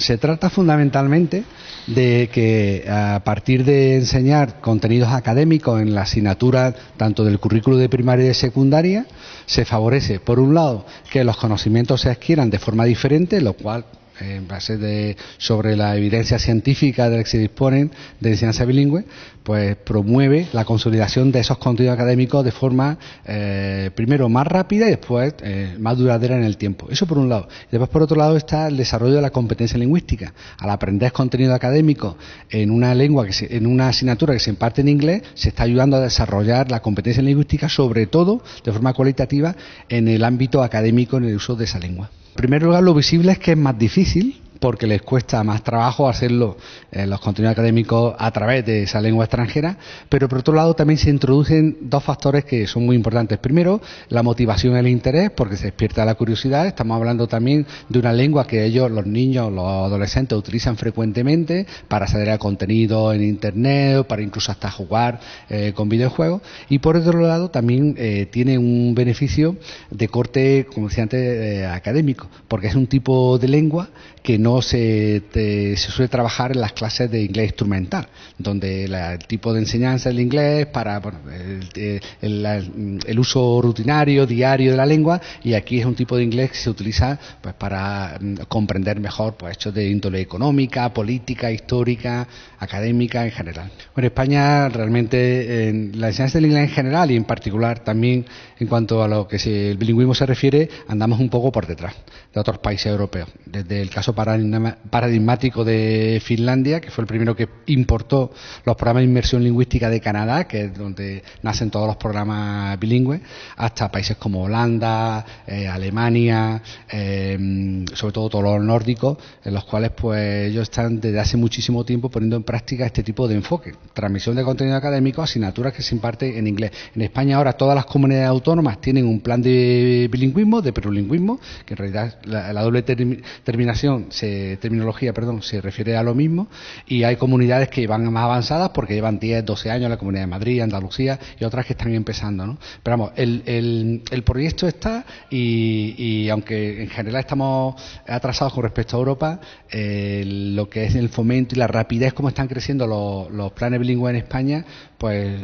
Se trata fundamentalmente de que a partir de enseñar contenidos académicos en la asignatura tanto del currículo de primaria y de secundaria, se favorece, por un lado, que los conocimientos se adquieran de forma diferente, lo cual, en base sobre la evidencia científica de la que se disponen de enseñanza bilingüe, pues promueve la consolidación de esos contenidos académicos de forma, primero, más rápida y después más duradera en el tiempo. Eso por un lado. Y después, por otro lado, está el desarrollo de la competencia lingüística. Al aprender contenido académico en una lengua, en una asignatura que se imparte en inglés, se está ayudando a desarrollar la competencia lingüística, sobre todo de forma cualitativa, en el ámbito académico, en el uso de esa lengua. En primer lugar, lo visible es que es más difícil, porque les cuesta más trabajo hacerlo los contenidos académicos a través de esa lengua extranjera, pero por otro lado también se introducen dos factores que son muy importantes. Primero, la motivación y el interés, porque se despierta la curiosidad. Estamos hablando también de una lengua que ellos, los niños, los adolescentes, utilizan frecuentemente para acceder a contenido en internet, o para incluso hasta jugar con videojuegos. Y por otro lado también tiene un beneficio de corte, como decía antes, académico, porque es un tipo de lengua que no se suele trabajar en las clases de inglés instrumental, donde el tipo de enseñanza del inglés para el uso rutinario, diario de la lengua, y aquí es un tipo de inglés que se utiliza pues para comprender mejor pues hechos de índole económica, política, histórica, académica en general. Bueno, España realmente en la enseñanza del inglés en general y en particular también en cuanto a lo que el bilingüismo se refiere, andamos un poco por detrás de otros países europeos. Desde el caso paradigmático de Finlandia, que fue el primero que importó los programas de inmersión lingüística de Canadá, que es donde nacen todos los programas bilingües, hasta países como Holanda, Alemania, sobre todo todos los nórdicos, en los cuales pues ellos están desde hace muchísimo tiempo poniendo en práctica este tipo de enfoque, transmisión de contenido académico, asignaturas que se imparten en inglés. En España ahora todas las comunidades autónomas tienen un plan de bilingüismo, de plurilingüismo, que en realidad la doble terminación terminología se refiere a lo mismo, y hay comunidades que van más avanzadas porque llevan 10, 12 años, la Comunidad de Madrid, Andalucía, y otras que están empezando, ¿no? Pero vamos, el proyecto está y aunque en general estamos atrasados con respecto a Europa, lo que es el fomento y la rapidez como están creciendo los planes bilingües en España, pues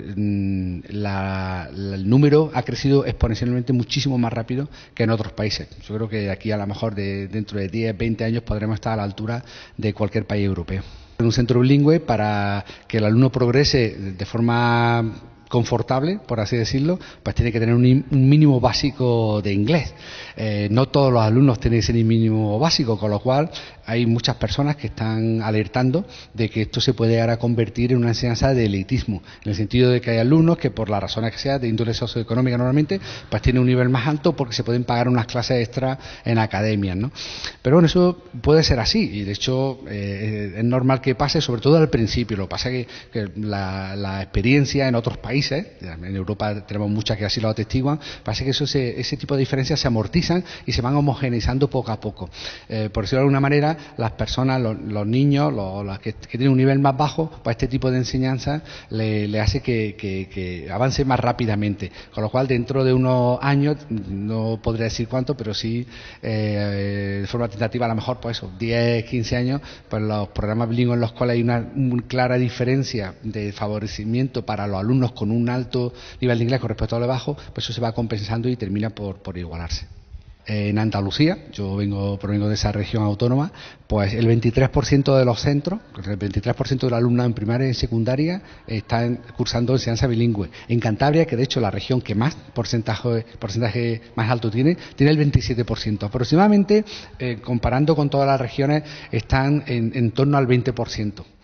el número ha crecido exponencialmente muchísimo más rápido que en otros países. Yo creo que aquí a lo mejor dentro de 10, 20 años podremos estar a la altura de cualquier país europeo. En un centro bilingüe, para que el alumno progrese de forma confortable, por así decirlo, pues tiene que tener un mínimo básico de inglés. No todos los alumnos tienen ese mínimo básico, con lo cual hay muchas personas que están alertando de que esto se puede llegar a convertir en una enseñanza de elitismo, en el sentido de que hay alumnos que por las razones que sea de índole socioeconómica normalmente, pues tienen un nivel más alto porque se pueden pagar unas clases extra en academias, ¿no? Pero bueno, eso puede ser así y de hecho es normal que pase, sobre todo al principio. Lo que pasa es que la experiencia en otros países, en Europa tenemos muchas que así lo atestiguan, parece que ese tipo de diferencias se amortizan y se van homogeneizando poco a poco. Por decirlo de alguna manera, las personas, los niños, los que tienen un nivel más bajo, pues este tipo de enseñanza le hace que avance más rápidamente. Con lo cual, dentro de unos años, no podría decir cuánto, pero sí de forma tentativa, a lo mejor, pues eso, 10, 15 años, pues los programas bilingües en los cuales hay una clara diferencia de favorecimiento para los alumnos con un alto nivel de inglés con respecto a lo bajo, pues eso se va compensando y termina por igualarse. En Andalucía, yo provengo de esa región autónoma, pues el 23% de los centros, el 23% de los alumnos en primaria y en secundaria están cursando enseñanza bilingüe. En Cantabria, que de hecho es la región que más porcentaje más alto tiene el 27%. Aproximadamente, comparando con todas las regiones, están en torno al 20%.